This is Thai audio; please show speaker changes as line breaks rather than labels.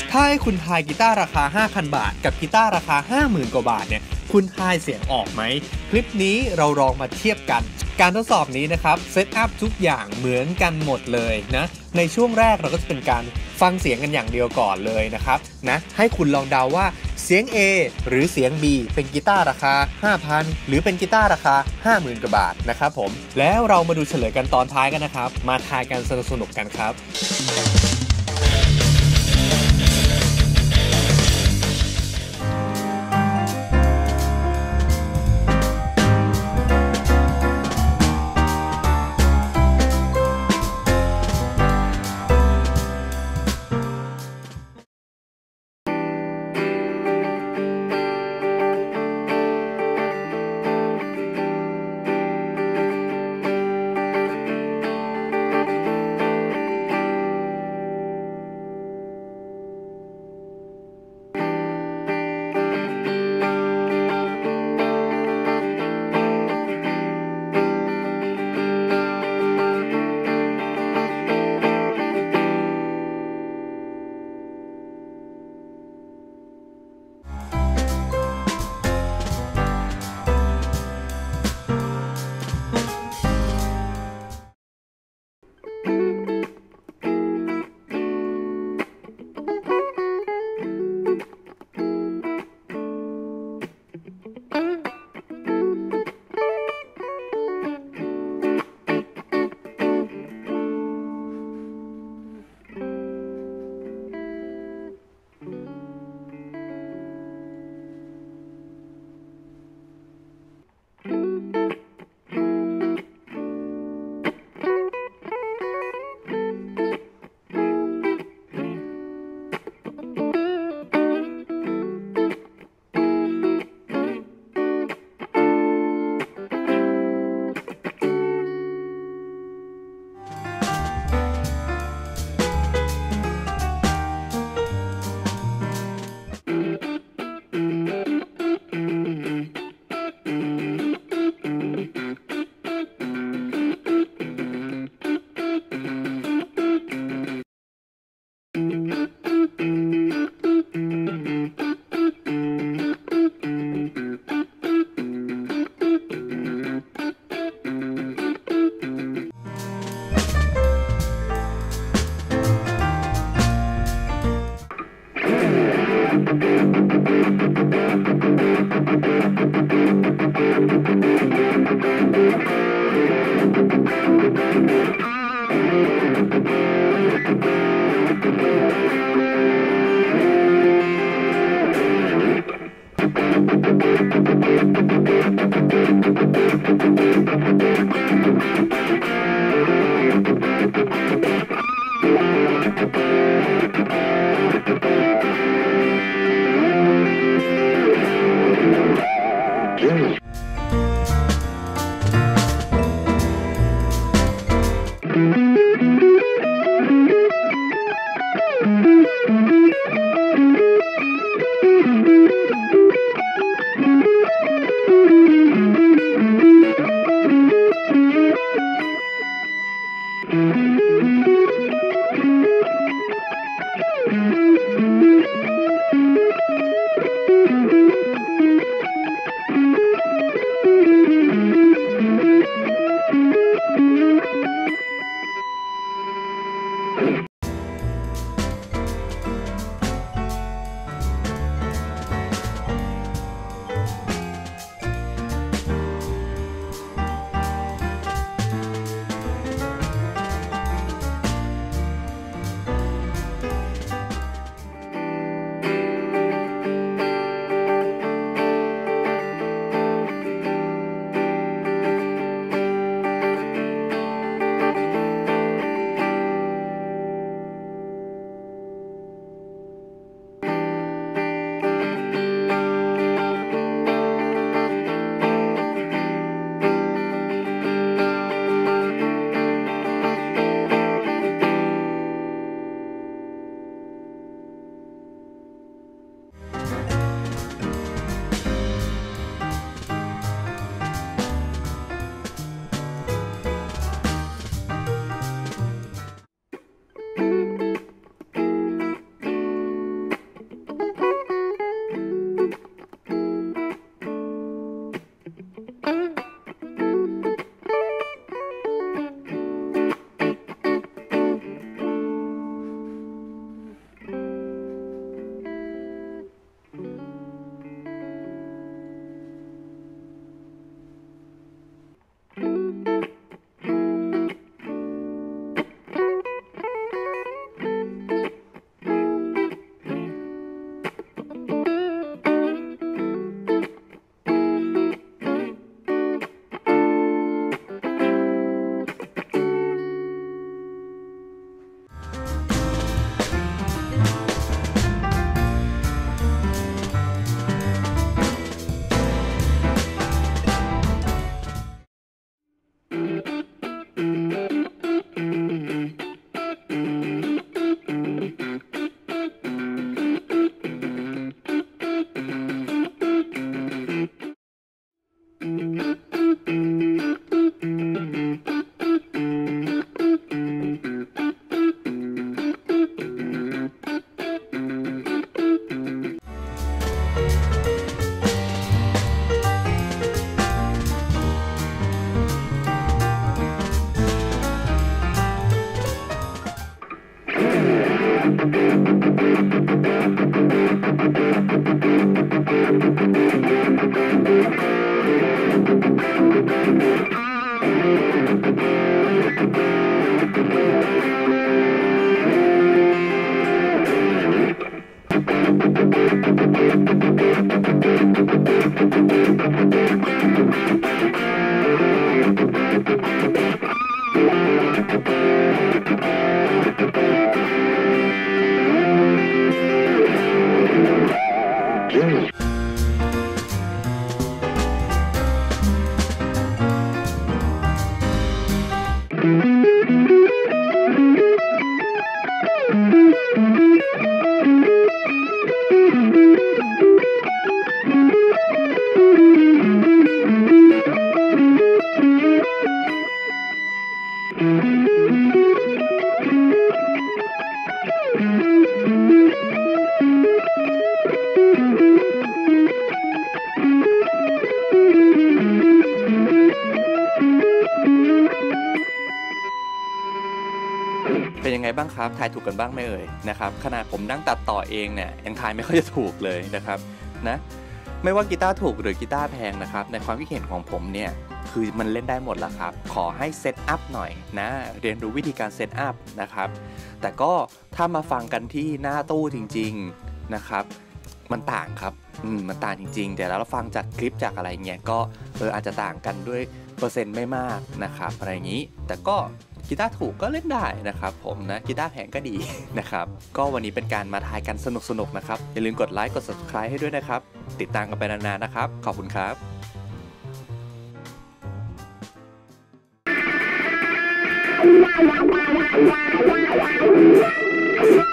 ถ้าให้คุณทายกีตาร์ราคา 5,000 บาทกับกีตาร์ราคา 50,000 กว่าบาทเนี่ยคุณทายเสียงออกไหมคลิปนี้เราลองมาเทียบกันการทดสอบนี้นะครับเซตอัพทุกอย่างเหมือนกันหมดเลยนะในช่วงแรกเราก็จะเป็นการฟังเสียงกันอย่างเดียวก่อนเลยนะครับนะให้คุณลองเดาว่าเสียง A หรือเสียง B เป็นกีตาร์ราคา 5,000 หรือเป็นกีตาร์ราคา 50,000 กว่าบาทนะครับผมแล้วเรามาดูเฉลยกันตอนท้ายกันนะครับมาทายกันสนุกๆกันครับ
เป็นยังไงบ้างครับทายถูกกันบ้างไหมเอ่ยนะครับขนาดผมนั่งตัดต่อเองเนี่ยยังทายไม่ค่อยจะถูกเลยนะครับนะไม่ว่ากีตาร์ถูกหรือกีตาร์แพงนะครับในความคิดเห็นของผมเนี่ยคือมันเล่นได้หมดละครับขอให้เซตอัพหน่อยนะเรียนรู้วิธีการเซตอัพนะครับแต่ก็ถ้ามาฟังกันที่หน้าตู้จริงๆนะครับมันต่างครับมันต่างจริงๆแต่แล้วเราฟังจากคลิปจากอะไรเงี้ยก็อาจจะต่างกันด้วยเปอร์เซ็นต์ไม่มากนะครับอะไรอย่างนี้แต่ก็กีตาร์ถูกก็เล่นได้นะครับผมนะกีตาร์แพงก็ดีนะครับก็วันนี้เป็นการมาทายกันสนุกๆนะครับอย่าลืมกดไลค์กด Subscribe ให้ด้วยนะครับติดตามกันไปนานๆนะครับขอบคุณครับ